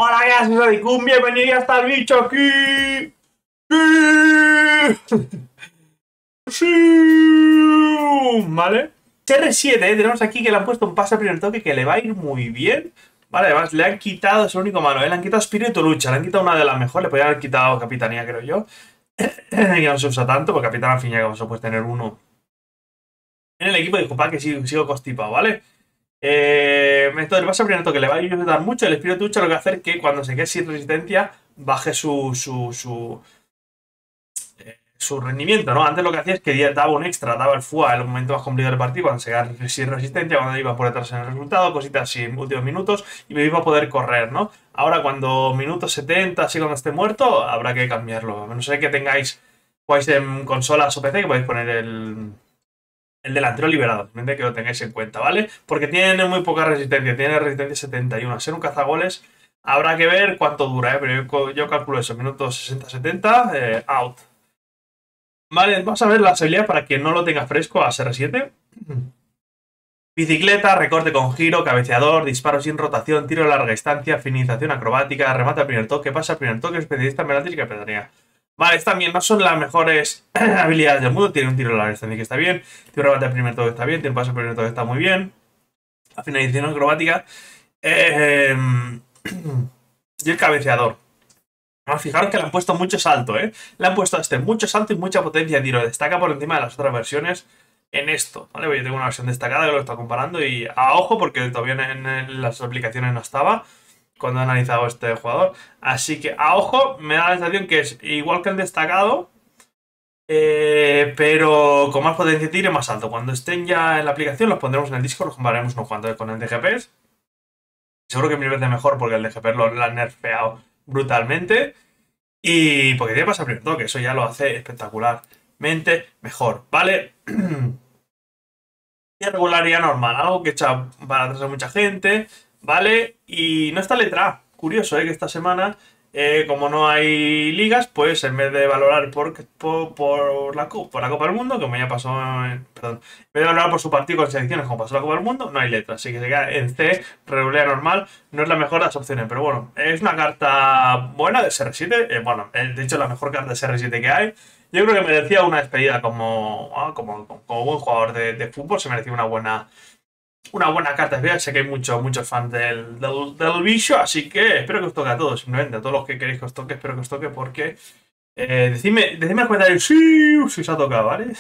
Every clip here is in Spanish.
Hola, ¿qué haces, Adicum? Bienvenido hasta el bicho aquí. Sí. Sí. Vale. CR7, tenemos aquí que le han puesto un pase a primer toque que le va a ir muy bien. Vale, además le han quitado, es el único malo, le han quitado espíritu lucha, le han quitado una de las mejores, le podrían haber quitado capitanía, creo yo. Que no se usa tanto, porque capitán al fin y al cabo se puede tener uno en el equipo. Disculpad que sigo constipado, ¿vale? Esto del pase a primer toque le va a ayudar mucho. El espíritu lucha lo que va a hacer que cuando se quede sin resistencia baje su rendimiento, ¿no? Antes lo que hacía es que daba un extra, daba el FUA en el momento más complicado del partido, cuando se quedaba sin resistencia, cuando iba por detrás en el resultado, cositas así en últimos minutos, y me iba a poder correr, ¿no? Ahora cuando minutos 70, así cuando esté muerto, habrá que cambiarlo. A no ser que tengáis, jugáis en consolas o PC, que podéis poner el delantero liberado, simplemente que lo tengáis en cuenta, ¿vale? Porque tiene muy poca resistencia, tiene resistencia 71. Al ser un cazagoles, habrá que ver cuánto dura, ¿eh? Pero yo calculo eso, minutos 60-70, out. Vale, vamos a ver las habilidades para quien no lo tenga fresco a SR7. Bicicleta, recorte con giro, cabeceador, disparo sin rotación, tiro a larga distancia, finalización acrobática, remate al primer toque, pasa al primer toque, especialista en penaltis y capitanería. Vale, también no son las mejores habilidades del mundo. Tiene un tiro a larga distancia que está bien, tiene remate al primer toque está bien, tiene un paso al primer toque está muy bien. La finalización acrobática. Y el cabeceador. Fijaros que le han puesto mucho salto, ¿eh? Le han puesto a este mucho salto y mucha potencia de tiro. Destaca por encima de las otras versiones en esto, ¿vale? Yo tengo una versión destacada que lo está comparando y a ojo porque todavía en las aplicaciones no estaba cuando he analizado este jugador. Así que a ojo me da la sensación que es igual que el destacado, pero con más potencia de tiro y más alto. Cuando estén ya en la aplicación los pondremos en el Discord, los compararemos unos cuantos con el DGP. Seguro que mil veces mejor porque el DGP lo han nerfeado brutalmente. Y porque tiene pasar primer toque, eso ya lo hace espectacularmente mejor, ¿vale? Irregularidad normal, algo que echa para atrás a mucha gente, ¿vale? Y no está letra A. Curioso, ¿eh? Que esta semana, como no hay ligas, pues en vez de valorar por la Copa del Mundo, como ya pasó, perdón, en vez de valorar por su partido con selecciones como pasó la Copa del Mundo, no hay letra. Así que se queda en C, regularidad normal, no es la mejor de las opciones, pero bueno, es una carta buena de SR7, bueno, de hecho la mejor carta de SR7 que hay. Yo creo que merecía una despedida como buen jugador de fútbol, se merecía una buena carta. Sé que hay muchos fans del bicho, así que espero que os toque a todos, simplemente a todos los que queréis que os toque, espero que os toque porque decidme en los comentarios si se ha tocado, ¿vale?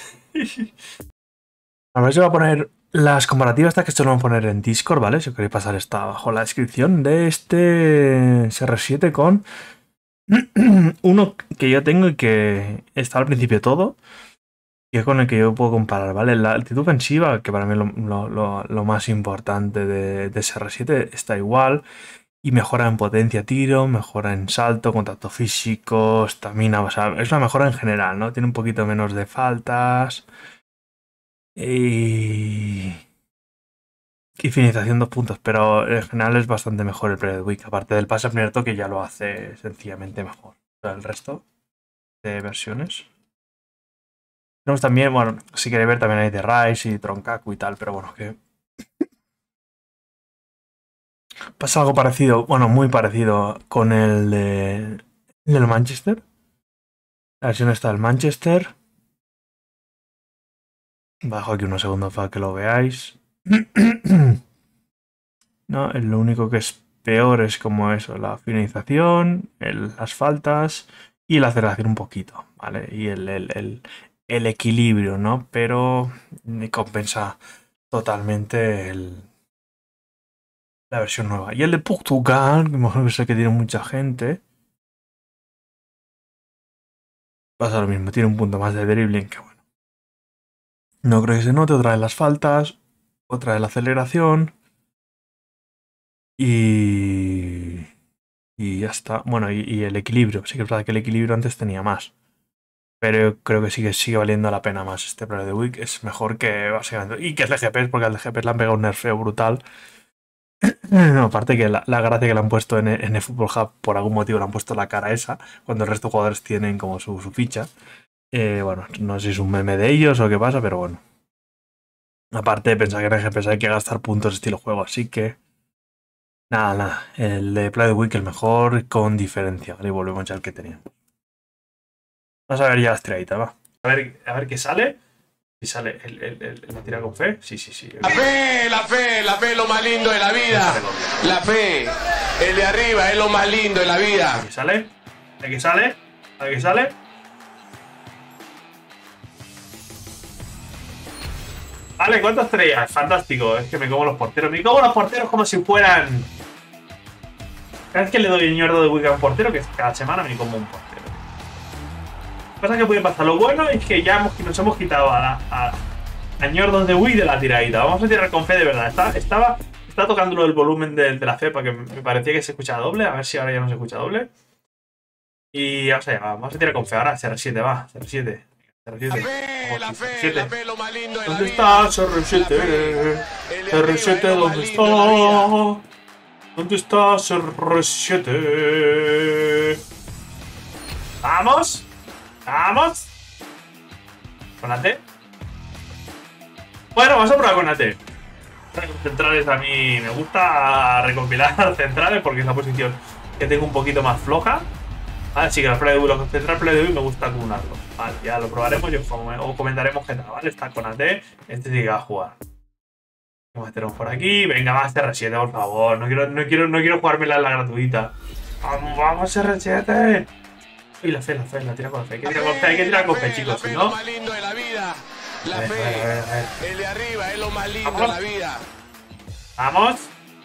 A ver si voy a poner las comparativas estas que esto lo voy a poner en Discord, ¿vale? Si queréis pasar está abajo la descripción de este CR7 con uno que yo tengo y que está al principio todo, y es con el que yo puedo comparar, ¿vale? La altitud ofensiva, que para mí es lo más importante de SR7, está igual, y mejora en potencia tiro, mejora en salto, contacto físico, estamina, o sea, es una mejora en general, ¿no? Tiene un poquito menos de faltas y finalización 2 puntos, pero en general es bastante mejor el Player of the Week, aparte del pase al primer toque ya lo hace sencillamente mejor. O sea, el resto de versiones. Tenemos también, bueno, si queréis ver también hay de Rise y Tronkaku y tal, pero bueno, que pasa algo parecido, bueno, muy parecido con el del Manchester. La versión está del Manchester. Bajo aquí unos segundos para que lo veáis. No, lo único que es peor es como eso, la finalización, las faltas y la aceleración un poquito, ¿vale? Y el equilibrio, ¿no? Pero compensa totalmente la versión nueva. Y el de Portugal, que sé que tiene mucha gente, pasa lo mismo, tiene un punto más de dribbling, que bueno. No creo que se note, otra de las faltas, otra de la aceleración. Y ya está. Bueno, y el equilibrio. Sí que es verdad que el equilibrio antes tenía más. Pero creo que sí que sigue valiendo la pena más este Player of the Week. Es mejor que básicamente. Y que es DGP, porque al DGP le han pegado un nerfeo brutal. No, aparte que la gracia que le han puesto en el Football Hub, por algún motivo le han puesto la cara esa, cuando el resto de jugadores tienen como su ficha. Bueno, no sé si es un meme de ellos o qué pasa, pero bueno. Aparte, pensar que en DGP hay que gastar puntos estilo juego, así que Nada, nada. El de Play of the Week el mejor con diferencia. Vale, y volvemos ya al que teníamos. Vamos a ver ya las tiraditas, va. A ver qué sale. Si sale la tira con fe. Sí, sí, sí. La fe es lo más lindo de la vida. La fe, el de arriba es lo más lindo de la vida. A ver qué sale. A ver qué sale. A ver qué sale. Vale, ¿cuántas estrellas? Fantástico. Es que me como los porteros. Me como los porteros como si fueran... Cada vez que le doy el ñordo de Wicca a un portero, que cada semana me como un portero. Lo que pasa es que puede pasar. Lo bueno es que ya nos hemos quitado a ñordos de Wii de la tiradita. Vamos a tirar con fe de verdad. Estaba tocando el volumen de la fe porque me parecía que se escuchaba doble. A ver si ahora ya no se escucha doble. Y vamos a tirar con fe. Ahora CR7, va. CR7. La fe, lo más lindo de la ¿Dónde vida. está CR7? CR7, ¿dónde está? ¿Dónde está CR7? ¡Vamos! ¡Vamos! ¿Con AT? Bueno, vamos a probar con AT. Centrales a mí me gusta recompilar centrales porque es la posición que tengo un poquito más floja. Vale, sí que los central play de hoy me gusta acumularlo. Vale, ya lo probaremos y os comentaremos qué tal, ¿vale? Está con AT, este sí que va a jugar. Vamos a meternos por aquí. Venga, más CR7, por favor. No quiero jugármela en la gratuita. Vamos, CR7. Y la fe, la tira con la fe. Hay que tirar con fe, chicos, si no. La fe, el de arriba es lo más lindo de la vida. Vamos.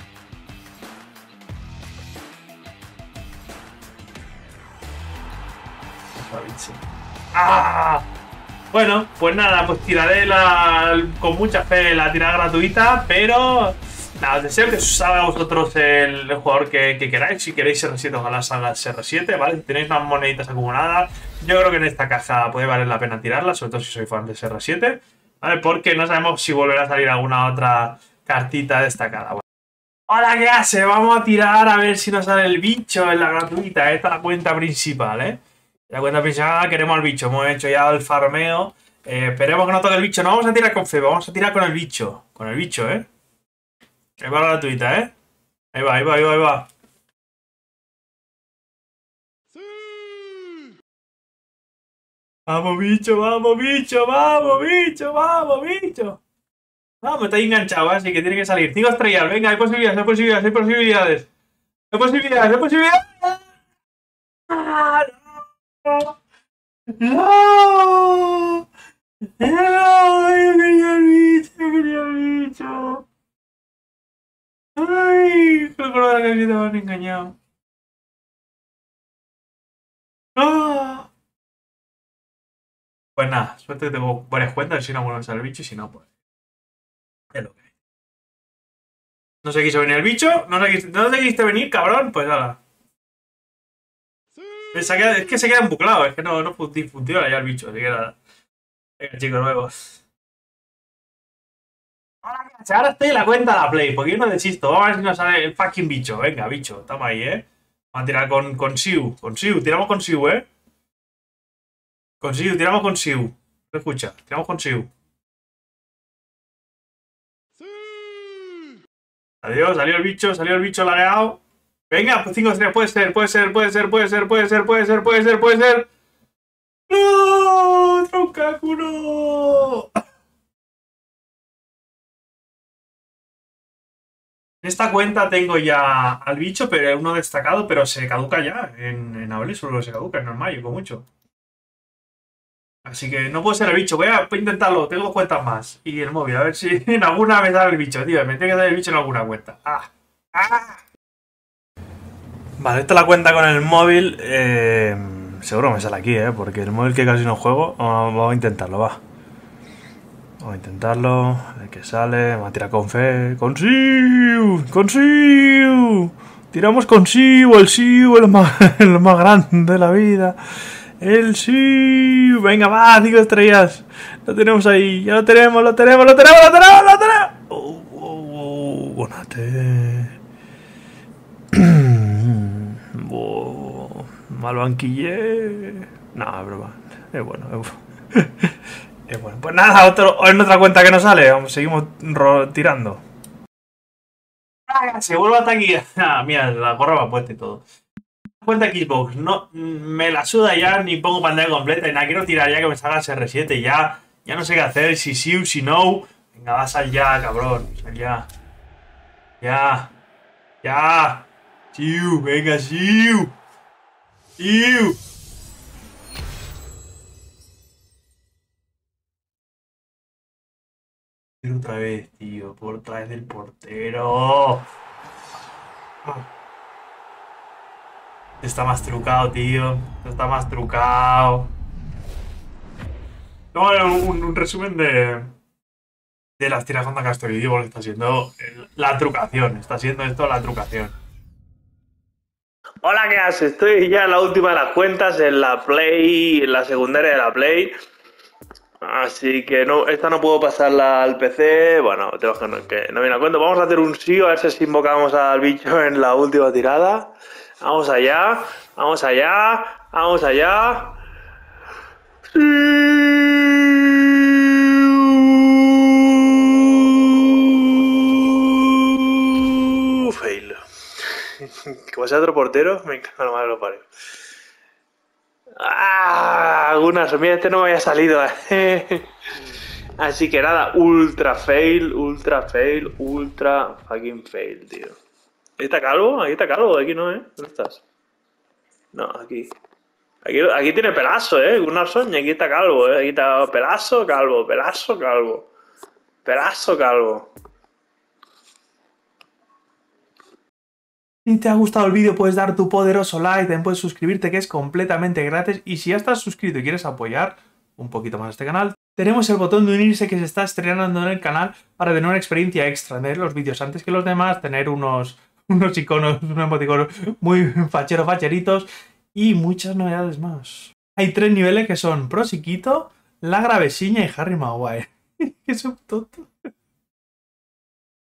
¡Ah! Bueno, pues nada, pues tiraré con mucha fe la tirada gratuita, pero nada, os deseo que os salga a vosotros el jugador que queráis. Si queréis CR7, ojalá salga CR7, ¿vale? Si tenéis unas moneditas acumuladas, yo creo que en esta caja puede valer la pena tirarla, sobre todo si sois fan de CR7, ¿vale? Porque no sabemos si volverá a salir alguna otra cartita destacada. Bueno. Hola, ¿qué hace? Vamos a tirar a ver si nos sale el bicho en la gratuita. Esta es la cuenta principal, ¿eh? La cuenta principal queremos al bicho. Hemos hecho ya el farmeo. Esperemos que no toque el bicho. No vamos a tirar con fe, vamos a tirar con el bicho. Con el bicho, ¿eh? Ahí va la gratuita, ¿eh? Ahí va, ahí va, ahí va, ahí va. Sí. Vamos, bicho, vamos, bicho, vamos, bicho, vamos, bicho. Vamos, está ahí enganchado, así que tiene que salir. 5 estrellas, venga, hay posibilidades, hay posibilidades, hay posibilidades. Hay posibilidades, hay posibilidades. ¡Ah, no! ¡No! ¡No! Yo quería el bicho, yo quería el bicho. ¡Ay! Creo que la camiseta me han engañado. ¡No! Pues nada, suerte que tengo varias cuentas, si no, bueno, sale el bicho y si no, pues... Es lo que hay. No se quiso venir el bicho, no se quisiste venir, cabrón, pues nada. Es que se queda embuclado, es que no funciona ya el bicho, así que nada. Venga, chicos, nuevos. Ahora estoy en la cuenta de la Play, porque yo no desisto. Vamos a ver si nos sale el fucking bicho. Venga, bicho, estamos ahí, ¿eh? Vamos a tirar con Siu. Con Siu, tiramos con Siu, ¿eh? Con Siu, tiramos con Siu. Escucha, tiramos con Siu. Adiós, salió el bicho lagueado. Venga, pues 5 estrellas, puede ser. ¡No! ¡Troncacu, no! En esta cuenta tengo ya al bicho, pero uno destacado, pero se caduca ya. En abril solo se caduca, no en mayo, con mucho. Así que no puede ser el bicho. Voy a intentarlo, tengo 2 cuentas más. Y el móvil, a ver si en alguna me sale el bicho, tío. Me tiene que dar el bicho en alguna cuenta. ¡Ah! ¡Ah! Vale, esta es la cuenta con el móvil. Seguro me sale aquí, porque el móvil que casi no juego. Vamos a intentarlo, va. Vamos a intentarlo. A ver qué sale. Vamos a tirar con fe. ¡Con Siu! ¡Con Siu! Tiramos con Siu, el Siu, el más grande de la vida. El Siu. Venga, va, 5 estrellas. Lo tenemos ahí. Ya lo tenemos. Bonate. Mal banquillé. No, es broma. Es bueno, es bueno. Pues nada, en otra cuenta que no sale. Seguimos tirando. Se vuelve hasta aquí. Ah, mira, la gorra va puesta y todo. Cuenta Xbox, no me la suda ya, ni pongo pantalla completa y nada, quiero tirar ya que me salga ese R7 ya. Ya no sé qué hacer, si sí o si no. Venga, va a salir ya, cabrón. Sal ya. Ya. Ya. Siu, venga, siu. Siu. Pero otra vez, tío, por otra vez del portero. Está más trucado, tío. Está más trucado. No, un resumen de las tiras contra Castoridio, porque está siendo la trucación. Está siendo esto la trucación. Hola, ¿qué haces? Estoy ya en la última de las cuentas, en la Play, en la secundaria de la Play. Así que no, esta no puedo pasarla al PC. Bueno, tengo que no viene a cuento. Vamos a hacer un sí, a ver si invocamos al bicho en la última tirada. Vamos allá, vamos allá, vamos allá. Sí. Fail. Como sea otro portero, me encanta lo malo, pare. Algunas, mira, este no me había salido. Así que nada, ultra fail, ultra fucking fail, tío. ¿Ahí está Calvo? Aquí está Calvo, aquí no, ¿Dónde estás? No, aquí. Aquí tiene Pelazo, Gunnar Soña, aquí está Calvo, Aquí está Pelazo, Calvo, Pelazo, Calvo. Pelazo, Calvo. Si te ha gustado el vídeo puedes dar tu poderoso like, también puedes suscribirte que es completamente gratis y si ya estás suscrito y quieres apoyar un poquito más este canal, tenemos el botón de unirse que se está estrenando en el canal para tener una experiencia extra, ver los vídeos antes que los demás, tener unos iconos, unos emoticonos muy facheritos y muchas novedades más. Hay 3 niveles que son Prosiquito, La Gravesiña y Harry Maguire. Es un tonto.